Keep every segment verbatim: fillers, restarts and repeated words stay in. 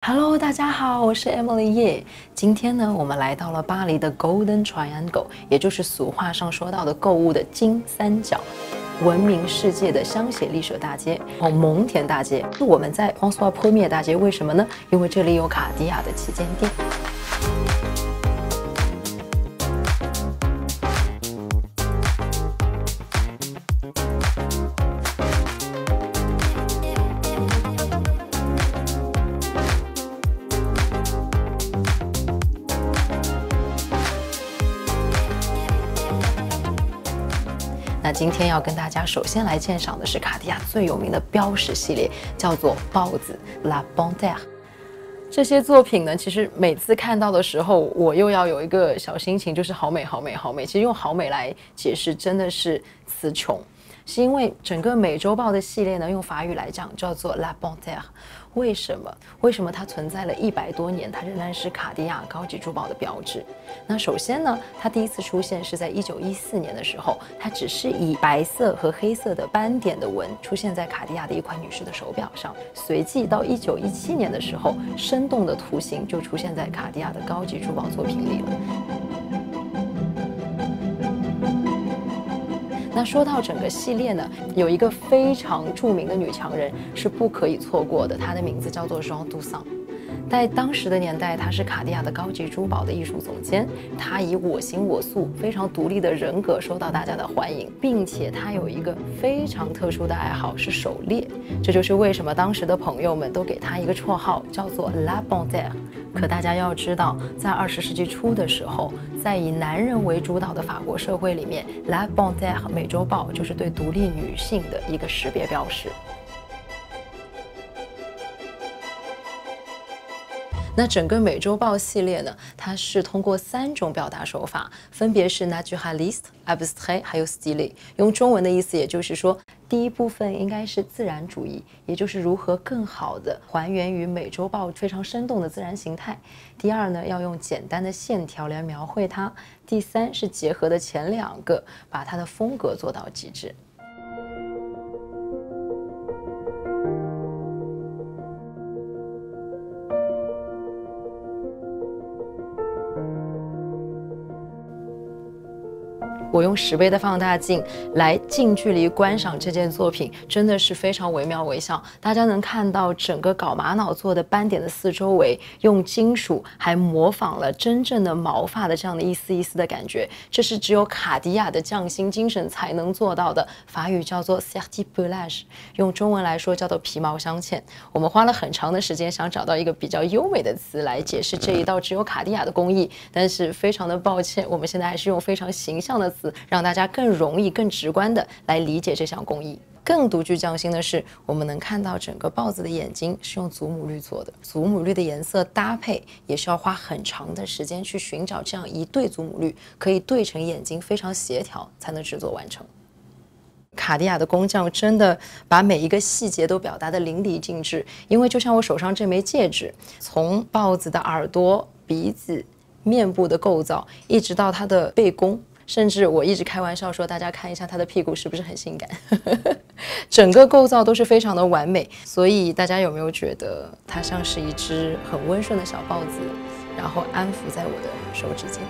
Hello， 大家好，我是 Emily 叶。今天呢，我们来到了巴黎的 Golden Triangle， 也就是俗话上说到的购物的金三角，闻名世界的香榭丽舍大街哦，蒙田大街。我们在 François Premier 大街，为什么呢？因为这里有卡地亚的旗舰店。那今天要跟大家首先来鉴赏的是卡地亚最有名的标识系列，叫做豹子 La Panthère。这些作品呢，其实每次看到的时候，我又要有一个小心情，就是好美好美好美。其实用好美来解释真的是词穷，是因为整个美洲豹的系列呢，用法语来讲叫做 La Panthère。为什么？为什么它存在了一百多年，它仍然是卡地亚高级珠宝的标志？那首先呢，它第一次出现是在一九一四年的时候，它只是以白色和黑色的斑点的纹出现在卡地亚的一款女士的手表上。随即到一九一七年的时候，生动的图形就出现在卡地亚的高级珠宝作品里了。那说到整个系列呢，有一个非常著名的女强人是不可以错过的，她的名字叫做 Jeanne Toussaint。在当时的年代，她是卡地亚的高级珠宝的艺术总监，她以我行我素、非常独立的人格受到大家的欢迎，并且她有一个非常特殊的爱好是狩猎，这就是为什么当时的朋友们都给她一个绰号叫做 La Panthère。可大家要知道，在二十世纪初的时候，在以男人为主导的法国社会里面 ，La Panthère 美洲豹就是对独立女性的一个识别标识。那整个美洲豹系列呢，它是通过三种表达手法，分别是 naturaliste、abstrait 还有 stylé。用中文的意思，也就是说，第一部分应该是自然主义，也就是如何更好的还原于美洲豹非常生动的自然形态。第二呢，要用简单的线条来描绘它。第三是结合的前两个，把它的风格做到极致。我用十倍的放大镜来近距离观赏这件作品，真的是非常惟妙惟肖。大家能看到整个搞玛瑙做的斑点的四周围，用金属还模仿了真正的毛发的这样的一丝一丝的感觉，这是只有卡地亚的匠心精神才能做到的。法语叫做 certi-pelage， 用中文来说叫做皮毛镶嵌。我们花了很长的时间想找到一个比较优美的词来解释这一道只有卡地亚的工艺，但是非常的抱歉，我们现在还是用非常形象的词，让大家更容易、更直观的来理解这项工艺。更独具匠心的是，我们能看到整个豹子的眼睛是用祖母绿做的，祖母绿的颜色搭配也是要花很长的时间去寻找这样一对祖母绿可以对成眼睛非常协调才能制作完成。卡地亚的工匠真的把每一个细节都表达得淋漓尽致，因为就像我手上这枚戒指，从豹子的耳朵、鼻子、面部的构造，一直到它的背弓。甚至我一直开玩笑说，大家看一下它的屁股是不是很性感？整个构造都是非常的完美，所以大家有没有觉得它像是一只很温顺的小豹子，然后安抚在我的手指间？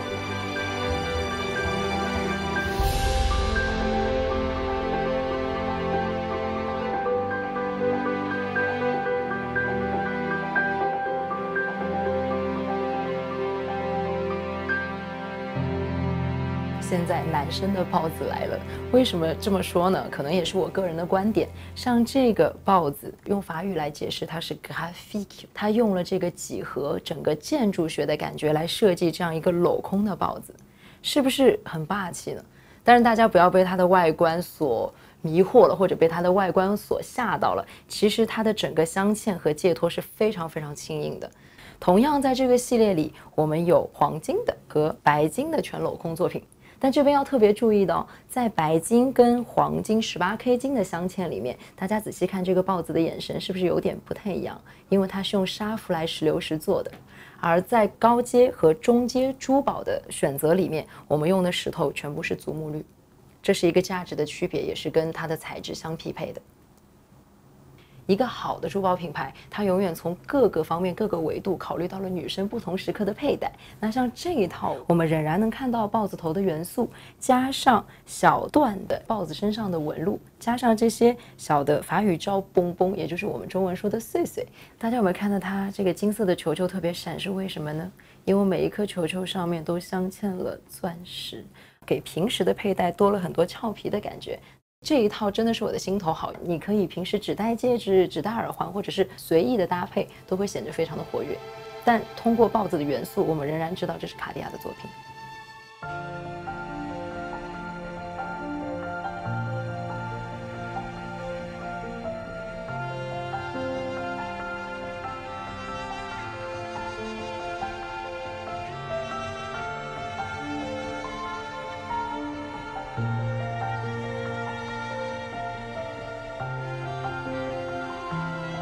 现在男生的豹子来了，为什么这么说呢？可能也是我个人的观点。像这个豹子，用法语来解释它是 graphique， 它用了这个几何整个建筑学的感觉来设计这样一个镂空的豹子，是不是很霸气呢？但是大家不要被它的外观所迷惑了，或者被它的外观所吓到了。其实它的整个镶嵌和借托是非常非常轻盈的。同样在这个系列里，我们有黄金的和白金的全镂空作品。但这边要特别注意的哦，在白金跟黄金 十八K 金的镶嵌里面，大家仔细看这个豹子的眼神是不是有点不太一样？因为它是用沙弗莱石榴石做的，而在高阶和中阶珠宝的选择里面，我们用的石头全部是祖母绿，这是一个价值的区别，也是跟它的材质相匹配的。 一个好的珠宝品牌，它永远从各个方面、各个维度考虑到了女生不同时刻的佩戴。那像这一套，我们仍然能看到豹子头的元素，加上小段的豹子身上的纹路，加上这些小的法语招崩崩，也就是我们中文说的碎碎。大家有没有看到它这个金色的球球特别闪是为什么呢？因为每一颗球球上面都镶嵌了钻石，给平时的佩戴多了很多俏皮的感觉。这一套真的是我的心头好，你可以平时只戴戒指、只戴耳环，或者是随意的搭配，都会显得非常的活跃。但通过豹子的元素，我们仍然知道这是卡地亚的作品。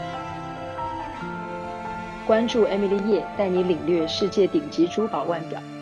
关注 Emily 叶，带你领略世界顶级珠宝腕表。